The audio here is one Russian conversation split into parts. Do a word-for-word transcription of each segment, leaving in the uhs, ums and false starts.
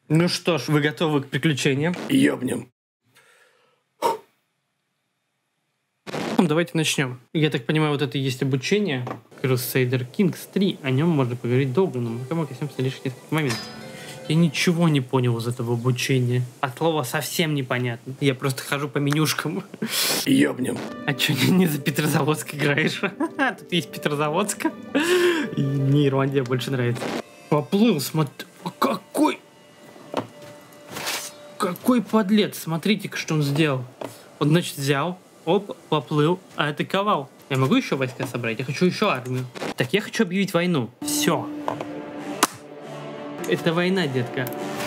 Ну что ж, вы готовы к приключениям? Ёбнем. Давайте начнем. Я так понимаю, вот это и есть обучение. Crusader Kings три. О нем можно поговорить долго, но мы кому коснемся лишь несколько моментов. Я ничего не понял из этого обучения. От слова совсем непонятно. Я просто хожу по менюшкам. Ёбнем. А чё, не, не за Петрозаводск играешь? Тут есть Петрозаводск. И мне Ирландия больше нравится. Поплыл, смотри. Какой... Какой подлец. Смотрите-ка, что он сделал. Он, значит, взял, оп, поплыл, а атаковал. Я могу еще войска собрать? Я хочу еще армию. Так, я хочу объявить войну. Все. Это война, детка.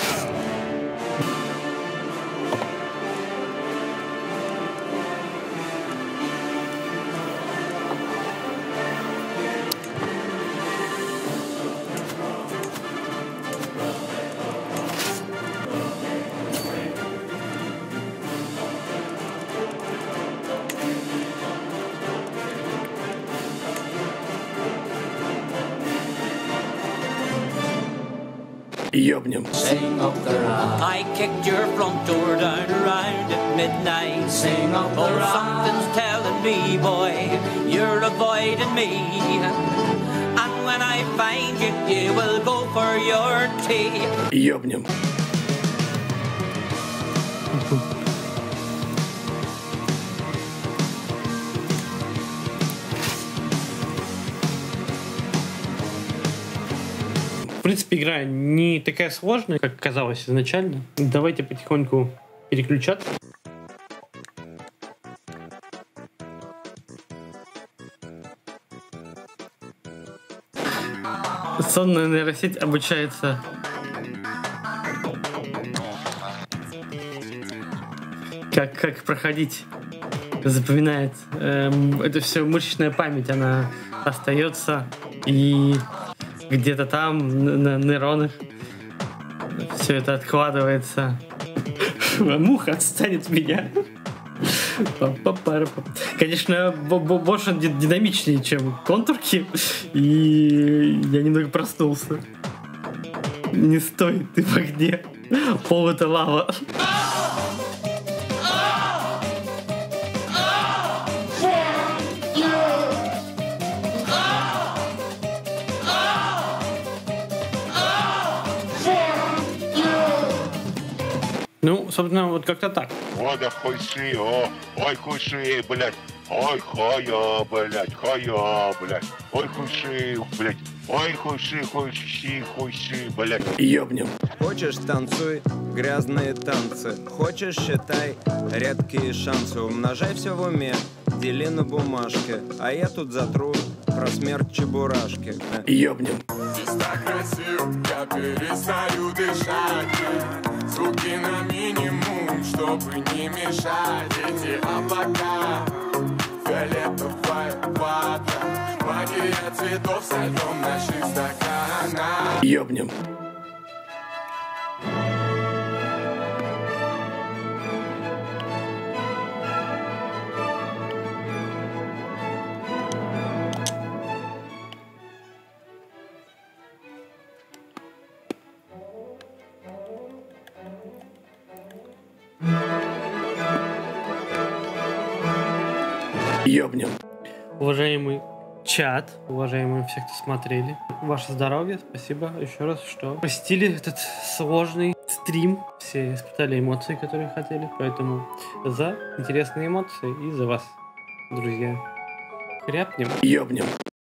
Ёбнем. I kicked your front door down around at midnight. Sing up the oh, something's telling me, boy, you're avoiding me. And when I find you, you will go for your tea. Ёбнем. В принципе, игра не такая сложная, как казалось изначально. Давайте потихоньку переключаться. Сонная нейросеть обучается как, как проходить, запоминает. Эм, это все мышечная память, она остается и где-то там на нейронах все это откладывается. Муха отстанет от меня. Конечно, больше динамичнее, чем контурки. И я немного проснулся. Не стой, ты в огне. Пол — это лава. Ну, собственно, вот как-то так. Ой, да хуйши, о, ой, хуйши, блядь, ой, хая, блядь, хая, блядь, ой, хуйши, блядь, ой, хуйши, хуйши, хуйши, блядь. Ёбнем. Хочешь — танцуй, грязные танцы. Хочешь — считай редкие шансы. Умножай все в уме, дели на бумажке. А я тут затру про смерть Чебурашки. Ёбнем. Здесь так красиво, я перестаю дышать. Звуки на минимум, чтобы не мешать. Эти облака, фиолетовая вата, магия цветов со льдом наших стаканах. Ёбнем. Ёбнем. Уважаемый чат, уважаемые все, кто смотрели, ваше здоровье, спасибо еще раз, что посетили этот сложный стрим. Все испытали эмоции, которые хотели, поэтому за интересные эмоции и за вас, друзья. Хряпнем. Ёбнем.